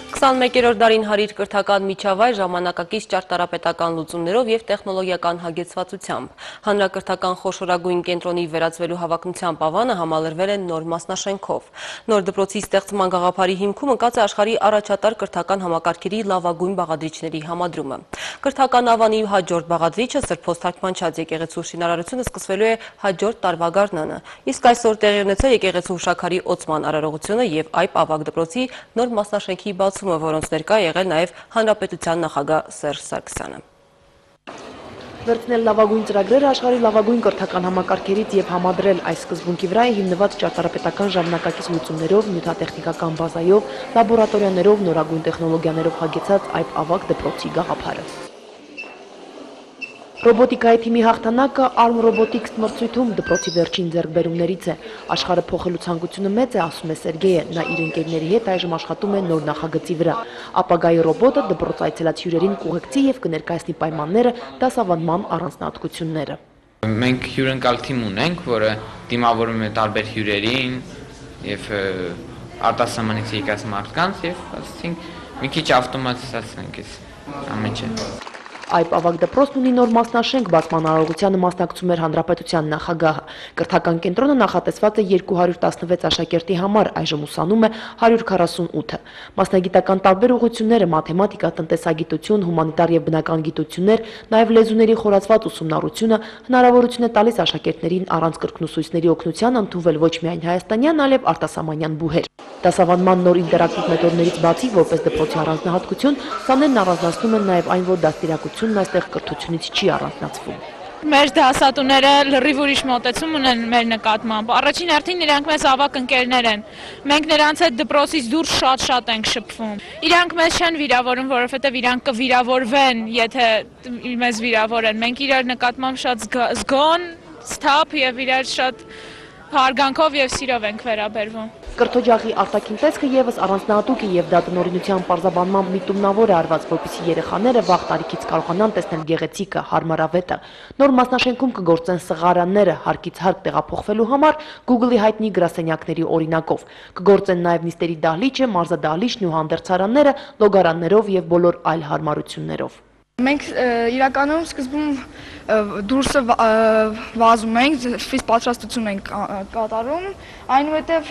21-րդ դարին հարիր կրթական միջավայր ժամանակակից ճարտարապետական լուծումներով և տեխնոլոգիական հագեցվածությամբ։ Հանրակրթական խոշորագույն կենտրոնի վերածվելու հավակնությամբ ավանը համալրվել են նոր մասնաշենքով։ Նոր դպրոցի ստեղծման գաղափարի հիմքում ընկած է աշխարհի առաջատար կրթական համակարգերի լավագույն բաղադրիչների համադրումը։ Կրթական ավանի հաջորդ բաղադրիչը Սրբոց թարգմանչած եկեղեցու շինարարությունը սկսվելու է հաջորդ տարվա գարնանը։ Իսկ այսօր տեղի ունեցել եկեղեցու հուշաքարի օծման արարողությունը և այբ ավագ դպրոցի նոր մասնաշենքի բացումը, որոնց ներկա եղել նաև Հանրապետության նախագահ Սերժ Սարգսյանը։ Վերցնել լավագույն ծրագրերը աշխարհի լավագույն կրթական համակարգերից և համադրել այս սկզբունքի վրա է հիմնված ճարտարապետական ժամանակակից լուծումներով, նյութատեխնիկական բազայով, լաբորատորիաներով, նորագույն տեխնոլոգիաներով հագեցած այբ ավագ դպրոցի գաղափարը։ Ռոբոտիկայի թիմի հաղթանակը Arm Robotics մրցույթում դպրոցի վերջին ձեռքբերումներից է։ Աշխարհը փոխելու ցանկությունը մեծ է, ասում է Սերգեյը, նա իր ընկերների հետ այժմ աշխատում է նոր նախագծի վրա։ Ապագայի ռոբոտը դպրոց այցելած հյուրերին կուղեկցի և կներկայացնի պայմանները, դասավանդման առանձնահատկությունները։ Մենք հյուրընկալ թիմ ունենք, որը դիմավորում է տարբեր հյուրերին և արտասահմանից եկած մարդկանց և ասենք մի քիչ ավտոմատիզացնենք այս ամենը։ Այբ ավագ դպրոցն ունի նոր մասնաշենք, բացման արարողությանը մասնակցում էր Հանրապետության նախագահը։ Կրթական կենտրոնը նախատեսված է 216 աշակերտի համար, այժմ ուսանում է 148-ը։ Մասնագիտական տարբեր ուղղությունները՝ մաթեմատիկա, տնտեսագիտություն, հումանիտար և բնական գիտություններ, նաև լեզուների խորացված ուսումնառությունը հնարավորություն է տալիս աշակերտներին առանց կրկնուսույցների օգնության ընդունվել ոչ միայն հայաստանյան, այլև արտասահմանյան բուհեր։ Դասավանդման նոր ինտերակտիվ մեթոդներից բացի, որպես դպրոցի առանձնահատկություն, սաներն առանձնացնում են նաև այն, որ դաստիարակությունն այստեղ կրթությունից չի առանձնացվում։ Մեր դասատուները լրիվ ուրիշ մոտեցում ունեն մեր նկատմամբ։ Առաջին հերթին իրանք մեզ ավագ ընկերներ են։ Մենք նրանց հետ դպրոցից դուրս շատ ենք շփվում։ Իրանք մեզ չեն վիրավորում, որովհետև իրանք կվիրավորվեն, եթե մեզ վիրավորեն։ Մենք իրար նկատմամբ շատ զգոն, սթափ և իրար շատ հարգանքով և սիրով ենք վերաբերվում։ Կրթօջախի արտաքին տեսքը ևս առանձնահատուկ է և դա տնօրինության պարզաբանմամբ միտումնավոր է արված, որպեսզի երեխաները վաղ տարիքից կարողանան տեսնել գեղեցիկը, հարմարավետը։ Նոր մասնաշենքում կգործեն սղարանները հարկից հարկ տեղափոխվելու համար Google-ի հայտնի գրասենյակների օրինակով։ Կգործեն նաև նիստերի դահլիճը, մարզադահլիճն ու հանդերձարանները լոգարաններով և բոլոր այլ հարմարություններով։ Մենք իրականում սկզբում դուրսը վազում ենք, ֆիզ պատրաստություն ենք կատարում, այնուհետև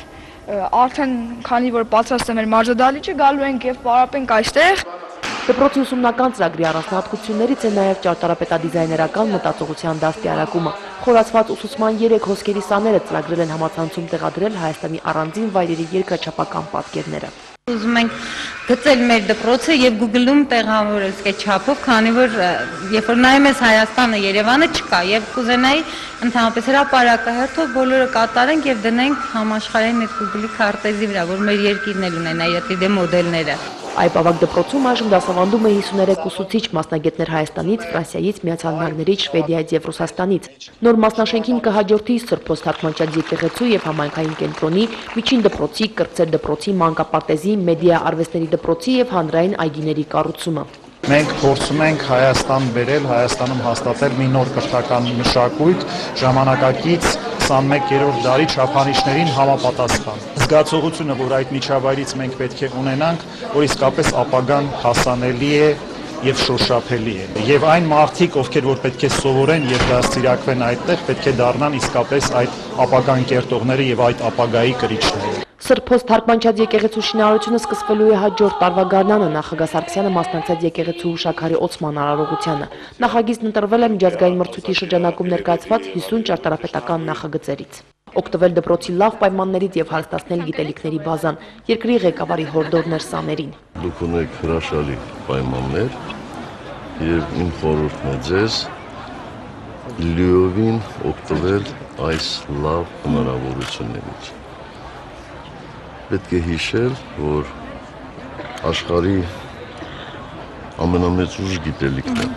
արդեն քանի որ պատրաստում էր մարզադահլիճը, գալու ենք և պարապենք այստեղ։ Դպրոցի ուսումնական ծրագրի առանձնահատկություններից է նաև ճարտարապետադիզայներական մտածողության դաստիարակումը։ Խորացված ուսուցման 3 հոսքերի սաները ծրագրել են համացանցում տեղադրել Հայաստանի առանձին վայրերի երկրաչափական պատկերները։ Ուզում ենք գծել մեր դպրոցը և Google-ում տեղավորել SketchUp-ով, քանի որ երբ որ նայում ես Հայաստանը, Երևանը չկա, և կուզենայի ընդհանրապես հրապարակահերթով բոլորը կատարենք և դնենք համաշխարհային այդ Google-ի քարտեզի վրա, որ մեր երկիրն էլ ունենա իր 3D մոդելները։ Այբ ավագ դպրոցում այժմ դասավանդում է 53 ուսուցիչ մասնագետներ Հայաստանից, Ֆրանսիայից, Միացյալ Նահանգներից, Շվեդիայից և Ռուսաստանից։ Նոր մասնաշենքին կհաջորդի Սրբոց թարգմանչած եկեղեցու և համայնքային կենտրոնի, միջին դպրոցի, կրտսեր դպրոցի, մանկապարտեզի, մեդիա արվեստների դպրոցի և հանրային այգիների կառուցումը։ Մենք փորձում ենք Հայաստան բերել, Հայաստանում հաստատել մի նոր կրթական մշակույթ, ժամանակակից 21-րդ դարի չափանիշներին համապատասխան։ Զգացողությունը, որ այդ միջավայրից մենք պետք է ունենանք, որ իսկապես ապագան հասանելի է և շոշափելի է։ Եվ այն մարդիկ, ովքեր որ պետք է սովորեն և դաստիարակվեն այդտեղ, պետք է դառնան իսկապես այդ ապագան կերտողները և այդ ապագայի կրիչները։ Սրբոց թարգմանչած եկեղեցու շինարարությունը սկսվելու է հաջորդ տարվա գարնանը, նախագահ Սարգսյանը մասնակցեց եկեղեցու հուշաքարի օծման արարողությանը։ Նախագիծն ընտրվել է միջազգային մրցույթի շրջանակում ներկայացված 50 ճարտարապետական նախագծերից։ Օգտվել դպրոցի լավ պայմաններից և հարստացնել գիտելիքների բազան, երկրի ղեկավարի հորդորներ սաներին։ Դուք ունեք հրաշալի պայմաններ և իմ խորհուրդն է ձեզ լիովին օգտվել այս լավ հնարավորություններից։ Պետք է հիշել, որ աշխարհի ամենամեծ ուժ գիտելիքն է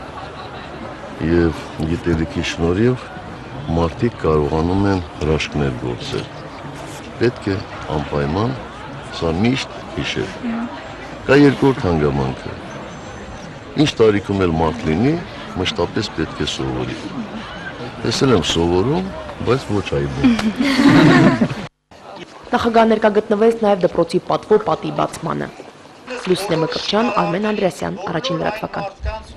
և գիտելիքի շնորհիվ մարդիկ կարողանում են հրաշքներ գործել։ Պետք է անպայման սա միշտ հիշել։ Կա երկրորդ հանգամանքը։ Ինչ տարիքում էլ մարդ լինի, մշտապես պետք է սովորի։ Ես էլ եմ սովորում, բայց ոչ այլն։ Նախագահ ներկա գտնվեց նաև դպրոցի պատվո պատի բացմանը։ Լուսինե Մկրտչյան, Արմեն Անդրեասյան, Առաջին լրատվական։